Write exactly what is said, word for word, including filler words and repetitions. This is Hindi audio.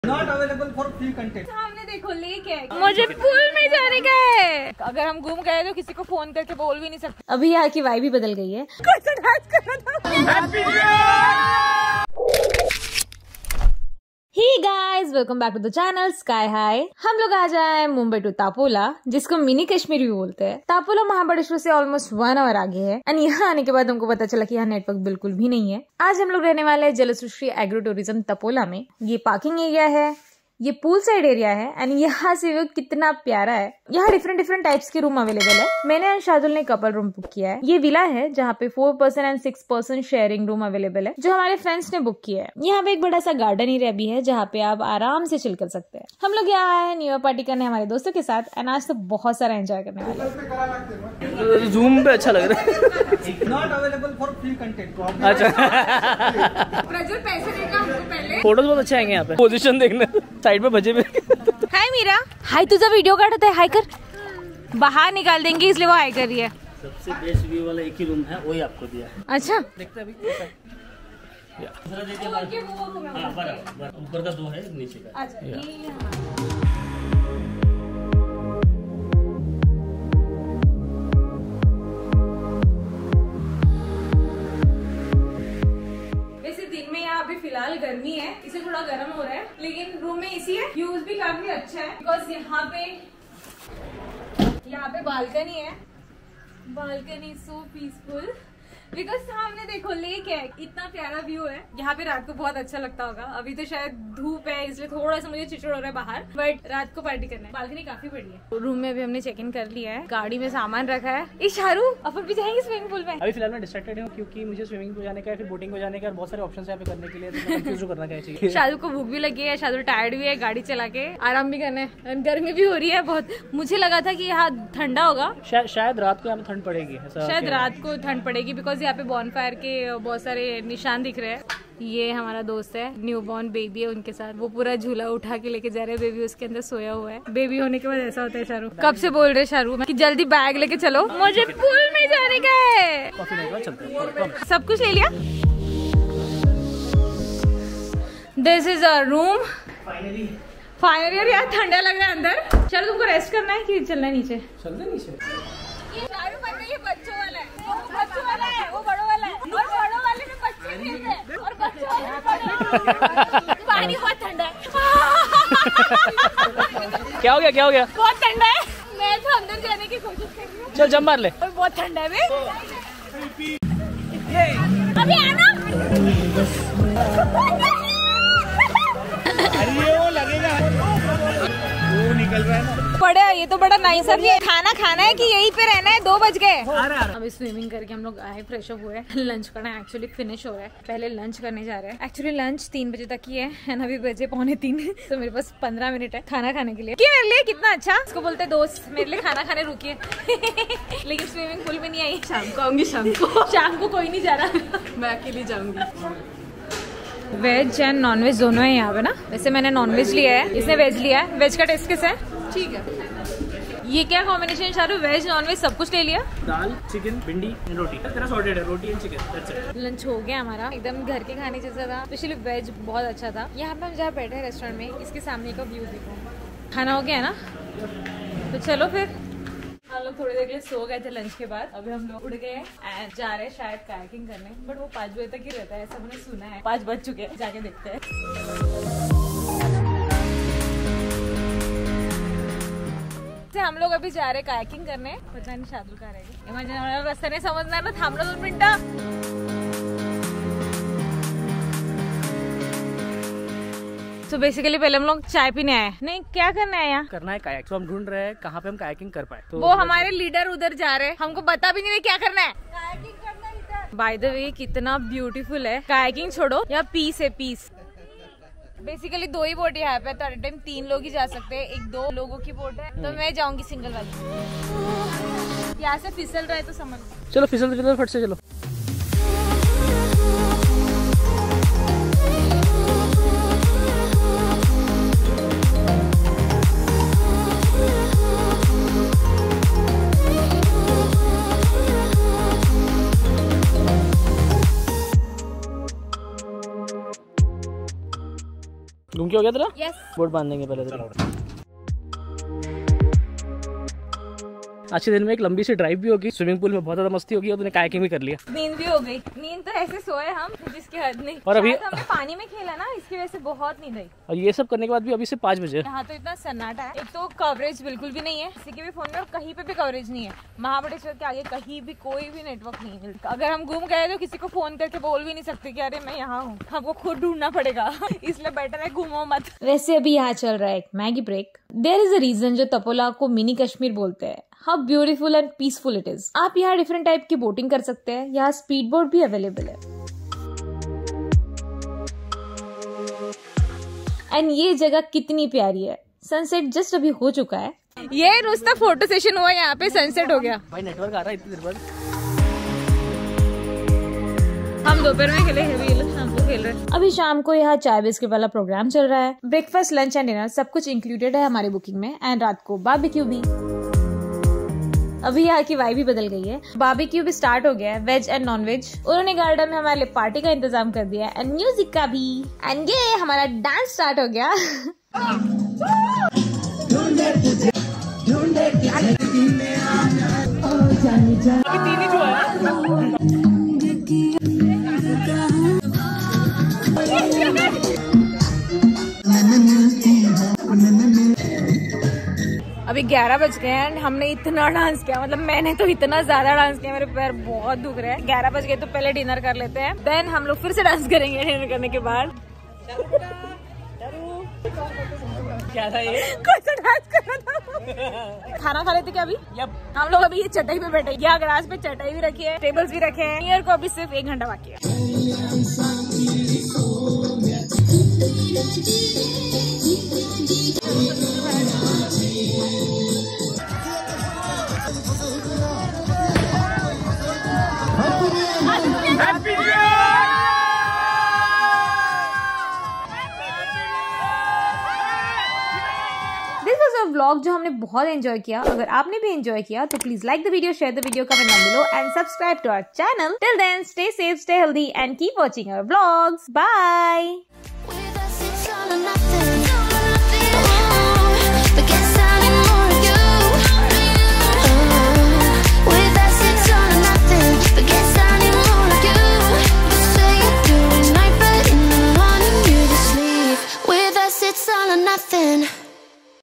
Not available for free content. सामने देखो लेक है, मुझे पूल में जाने का है। अगर हम घूम गए तो किसी को फोन करके बोल भी नहीं सकते। अभी यहाँ की वाइब भी बदल गई है। Hey guys, welcome back to the channel Sky High। हम लोग आ जाए मुंबई टू तापोला, जिसको मिनी कश्मीर भी बोलते हैं। तापोला महाबलेश्वर से ऑलमोस्ट वन आवर आगे है एंड यहाँ आने के बाद हमको पता चला कि यहाँ नेटवर्क बिल्कुल भी नहीं है। आज हम लोग रहने वाले हैं जलसृष्टि एग्रो टूरिज्म तपोला में। ये पार्किंग एरिया है, ये पूल साइड एरिया है एंड यहाँ से व्यू कितना प्यारा है। यहाँ डिफरेंट डिफरेंट टाइप्स के रूम अवेलेबल है। मैंने एंड शार्दुल ने कपल रूम बुक किया है। ये विला है जहाँ पे four person and six person sharing room available है, जो हमारे फ्रेंड्स ने बुक किया है। यहाँ पे एक बड़ा सा गार्डन एरिया भी है जहाँ पे आप आराम से चिल कर सकते हैं। हम लोग यहाँ आए न्यू ईयर पार्टी करने हमारे दोस्तों के साथ एंड आज तो बहुत सारा एंजॉय करने वाले हैं। जूम पे अच्छा लग रहा है। Not available for free content. अच्छा, प्रज्वल पैसे देगा हमको पहले। फोटोज बहुत अच्छे आएंगे यहाँ पे। पोजीशन देखना साइड में बजे में। हाय मीरा, हाय तुझा वीडियो काटत है, हाय कर। बाहर निकाल देंगे इसलिए वो हाय कर रही है। सबसे बेस्ट व्यू वाला एक ही रूम है, वही आपको दिया है। अच्छा देखते हैं अभी ऊपर का दो है, नीचे का। वैसे दिन में यहाँ अभी फिलहाल गर्मी है, इसे थोड़ा गर्म हो रहा है, लेकिन रूम में एसी है। व्यूज भी काफी अच्छा है बिकॉज यहाँ पे यहाँ पे बालकनी है। बालकनी सो पीसफुल बिकॉज सामने देखो लेक है, इतना प्यारा व्यू है। यहाँ पे रात को बहुत अच्छा लगता होगा। अभी तो शायद धूप है इसलिए थोड़ा सा मुझे चिड़चिड़ हो रहा है बाहर, बट रात को पार्टी करना है। बालकनी काफी बड़ी है। रूम में अभी हमने चेक इन कर लिया है, गाड़ी में सामान रखा है। इस शारू अपन भी जाएंगे स्विमिंग पूल में। अभी फिलहाल मैं डिस्ट्रैक्टेड हूँ क्योंकि मुझे स्विमिंग पूल जाने का है, फिर बोटिंग को जाने का, बहुत सारे ऑप्शन है यहाँ पे करने के लिए। तो कंफ्यूज करना क्या चाहिए। शारू को भूख भी लगी है, शारू टायर्ड भी है, गाड़ी चला के आराम भी करना है, गर्मी भी हो रही है बहुत। मुझे लगा था कि यहाँ ठंडा होगा, शायद रात को यहाँ पे ठंड पड़ेगी। शायद रात को ठंड पड़ेगी बिकॉज यहाँ पे बॉनफायर के बहुत सारे निशान दिख रहे हैं। ये हमारा दोस्त है, न्यू बॉर्न बेबी है उनके साथ। वो पूरा झूला उठा के लेके जा रहे हैं, बेबी उसके अंदर सोया हुआ है। बेबी होने के बाद ऐसा होता है। शारू कब से बोल रहे शारू कि जल्दी बैग लेके चलो, मुझे पूल में जाने का है। सब कुछ ले लिया। This is a room finally. Finally यार ठंडा लग रहा है अंदर। चलो तुमको रेस्ट करना है कि चलना है नीचे? चलते नीचे। ये शारू बन गई, ये बच्चों वाला है, वो बच्चों वाला है, वो बड़ों वाला है, और बड़ों वाले में बच्चे खेलते हैं और बच्चों वाले में बड़े। पानी बहुत ठंडा है। क्या हो गया, क्या हो गया? बहुत ठंडा है। मैं तो अंदर जाने की कोशिश कर रही हूँ। चल जंप मार ले। और बहुत ठंडा है बे। अभी आना। अरे वो लगेगा, वो निकल रहा है ना। बड़ा ये तो बड़ा नाइस है। ये खाना खाना है कि यहीं पे रहना है? दो बज गए। अभी स्विमिंग करके हम लोग आए, फ्रेश अप हुए, लंच करना एक्चुअली फिनिश हो रहा है। पहले लंच करने जा रहे हैं। एक्चुअली लंच तीन बजे तक ही है एंड अभी बजे पौने तीन तो मेरे पास पंद्रह मिनट है खाना खाने के लिए। कि मेरे लिए कितना अच्छा, इसको बोलते दोस्त मेरे लिए खाना खाने रुकिए। लेकिन स्विमिंग पूल में नहीं आई। शाम को आऊंगी। शाम को शाम को कोई नहीं जा रहा, मैं अकेली जाऊंगी। वेज एंड नॉन वेज दोनों है यहाँ पे ना। वैसे मैंने नॉन वेज लिया है, इसने वेज लिया है। वेज का टेस्ट कैसा है? ठीक है। ये क्या combination Sharu? Veg non veg सब कुछ ले लिया। दाल, चिकन, भिंडी, रोटी। तेरा सॉर्टेड है, रोटी एंड चिकन। लंच हो गया हमारा, एकदम घर के खाने जैसा था। स्पेशली वेज बहुत अच्छा था। यहाँ पे हम जहाँ बैठे हैं रेस्टोरेंट में, इसके सामने का व्यू देखो। खाना हो गया ना, तो चलो फिर। हम लोग थोड़ी देर के लिए सो गए थे लंच के बाद। अभी हम लोग उड़ गए एंड जा रहे हैं शायद कायाकिंग करने, बट वो पाँच बजे तक ही रहता है ऐसा मैंने सुना है। पाँच बज चुके हैं, जाके देखते हैं। हम लोग अभी जा रहे हैं कायाकिंग करने। पता नहीं शादुल कहाँ रहेगी। इमेजिन रास्ता नहीं समझना है ना, थाम लो दो मिनट। तो बेसिकली पहले हम लोग चाय पीने आए। नहीं, क्या करना है यहाँ? करना है कायाक। तो हम ढूंढ रहे हैं कहाँ पे हम कायाकिंग कर पाए। तो वो हमारे लीडर उधर जा रहे हैं, हमको बता भी नहीं रहे क्या करना है। कायाकिंग करना इधर। बाय द वे कितना ब्यूटीफुल है। कायाकिंग छोड़ो, यहाँ पीस है, पीस। बेसिकली दो ही बोट यहाँ पे, तो एट टाइम तीन लोग ही जा सकते हैं। एक दो लोगों की बोट है, तो मैं जाऊंगी सिंगल वाली। यहाँ से फिसल रहा है तो समझ। चलो फिसल फिसल फट से चलो। घूम के हो गया तेरा? यस। बोट बांध देंगे पहले तो। आज के दिन में एक लंबी सी ड्राइव भी होगी, स्विमिंग पूल में बहुत ज्यादा मस्ती होगी और तूने कायाकिंग भी कर लिया। नींद भी हो गई। नींद तो ऐसे सोए हम जिसकी हद नहीं। और अभी हमने पानी में खेला ना, इसकी वजह से बहुत नींद आई। और ये सब करने के बाद भी अभी से पाँच बजे यहाँ तो इतना सन्नाटा है, एक तो कवरेज बिल्कुल भी नहीं है किसी के भी फोन में, और कहीं पे भी कवरेज नहीं है। महाबलेश्वर के आगे कहीं भी कोई भी नेटवर्क नहीं मिलता। अगर हम घूम गए तो किसी को फोन करके बोल भी नहीं सकते कि अरे मैं यहाँ हूँ, हमको खुद ढूंढना पड़ेगा। इसलिए बेटर है घूमो मत। वैसे अभी यहाँ चल रहा है एक Maggi break. There is a reason जो तपोला को मिनी कश्मीर बोलते हैं। How beautiful and peaceful it is. आप यहाँ डिफरेंट टाइप की बोटिंग कर सकते हैं। यहाँ स्पीड बोट भी अवेलेबल है। एंड ये जगह कितनी प्यारी है। सनसेट जस्ट अभी हो चुका है। ये रोज तक फोटो सेशन हुआ, यहाँ पे सनसेट हो गया। भाई नेटवर्क आ रहा है इतनी देर बाद। हम दोपहर में खेले, ये लोग शाम को खेल रहे हैं। अभी शाम को यहाँ चाय बिस्किट वाला प्रोग्राम चल रहा है। ब्रेकफास्ट, लंच एंड डिनर सब कुछ इंक्लूडेड है हमारी बुकिंग में। एंड रात को बारबेक्यू भी। अभी यहाँ की वाइब भी बदल गई है। बारबेक्यू भी स्टार्ट हो गया है, वेज एंड नॉन वेज। उन्होंने गार्डन में हमारे लिए पार्टी का इंतजाम कर दिया है एंड म्यूजिक का भी। एंड ये हमारा डांस स्टार्ट हो गया। तीन ही जो है। अभी ग्यारह बज गए हैं। हमने इतना डांस किया, मतलब मैंने तो इतना ज्यादा डांस किया, मेरे पैर बहुत दुख रहे हैं। ग्यारह बज गए तो पहले डिनर कर लेते हैं, देन हम लोग फिर से डांस करेंगे डिनर करने के बाद। क्या था ये? कुछ डांस कर रहा था। खाना खा लेते क्या अभी? यप। हम लोग अभी ये चटाई पे बैठे, यहाँ ग्रास पे चटाई भी रखी है, टेबल्स भी रखे हैं। ईयर को अभी सिर्फ एक घंटा बाकी है। व्लॉग जो हमने बहुत एंजॉय किया। अगर आपने भी एंजॉय किया तो please like the video, share the video, comment down below and subscribe to our channel. Till then stay safe, stay healthy and keep watching our vlogs. Bye.